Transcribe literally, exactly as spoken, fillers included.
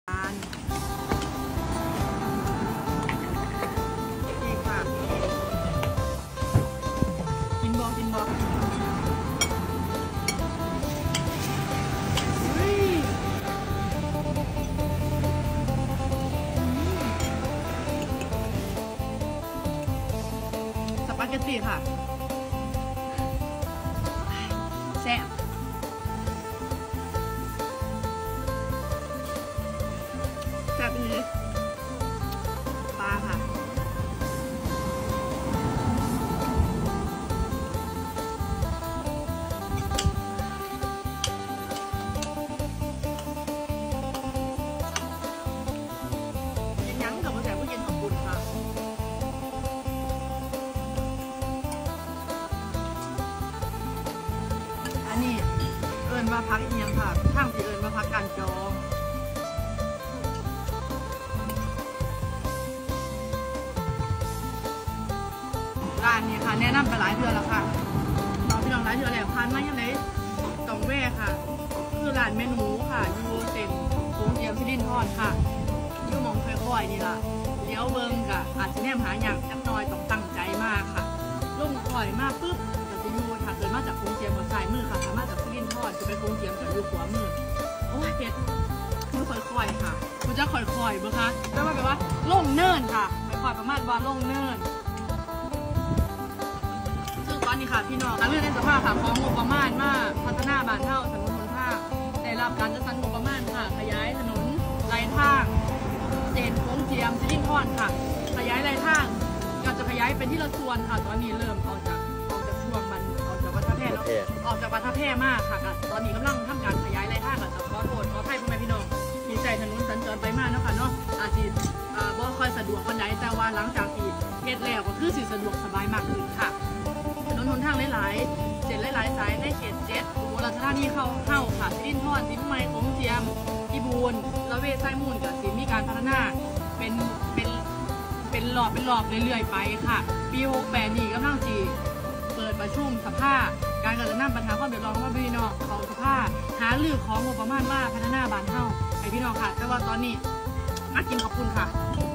นี่ค่ะกินบอกินบอกสปาเกตตี้ค่ะแซ่บแซ่บอีกปลาค่ะกินยั้งกับว่าแซ่บก็เย็นขอบคุณค่ะอันนี้เอิญมาพักอีกยังค่ะข้างที่เอิญมาพักการจองร้านนี้ค่ะแนะนำไปหลายเดือนแล้วค่ะน้องพี่น้องหลายเดือนแล้วพันมายังไงต้องแวะค่ะคือร้านเมนูค่ะยูเต็มโค้งเยียมซิลินทอดค่ะยูมองค่อยๆนี่ล่ะเลี้ยวเบิ้งกะอาจจะแนมหาอย่างจักน้อยต้องตั้งใจมากค่ะลงค่อยมากปุ๊บจะจะยูถ้าเกิดมาจากโค้งเยียมบนสายมือค่ะสามารถจากซิลินทอดจะไปโค้งเยียมกับยูขวามือโอ้ยเผ็ดมือค่อยๆค่ะมันจะค่อยๆเบ้อคะแปลว่าแปลว่าลงเนินค่ะค่อยๆประมาณว่าลงเนินตอนนี้ค่ะพี่น้องทางเรื่องในสภาพค่ะของงบประมาณมาพัฒนาบ้านเท่าถนนหนทางได้รับการจัดสรรงบประมาณค่ะขยายถนนไหลทางเส้นโค้งเจียมซิลินทอนค่ะขยายไหลทางก็จะขยายเป็นที่ละส่วนค่ะตอนนี้เริ่มออกจากออกจากช่วงมันออกจากวัดท่าแพร่แล้วออกจากวัดท่าแพร่มากค่ะตอนนี้กำลังทำการขยายไหลทางกับขอโทษขออภัยพ่อแม่พี่น้องมีใจถนนสัญจรไปมากเนาะค่ะเนาะอาจจะบ่ค่อยสะดวกวันไหนแต่ว่าหลังจากที่เฮ็ดแล้วก็คือสิสะดวกสบายมากขึ้นค่ะถนนหนทางหลายๆเส้นหลายๆสายในเขตเจ็ดอุบลราชธานีเข้าเข้าค่ะซิลินทอนซิมไมโค้งเจียมอีบูนละเวไซมูลกับสิมีการพัฒนาเป็นเป็นเป็นหลอบเป็นหลอบเรื่อยๆไปค่ะปีหกแปดนี่กำลังจีเปิดประชุมสภาการกระทำปัญหาความเดือดร้อนของพี่น้องเขาสภาหาลือของงบประมาณว่าพัฒนาบ้านเฮาให้พี่น้องค่ะแต่ว่าตอนนี้มากินขอบคุณค่ะ